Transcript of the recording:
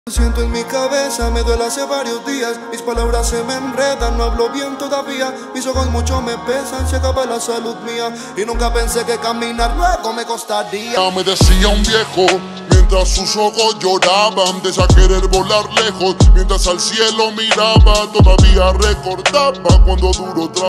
Siento en mi cabeza, me duele hace varios días. Mis palabras se me enredan, no hablo bien todavía. Mis ojos mucho me pesan, se acaba la salud mía. Y nunca pensé que caminar luego me costaría. Me decía un viejo, mientras sus ojos lloraban, desea querer volar lejos. Mientras al cielo miraba, todavía recordaba cuando duro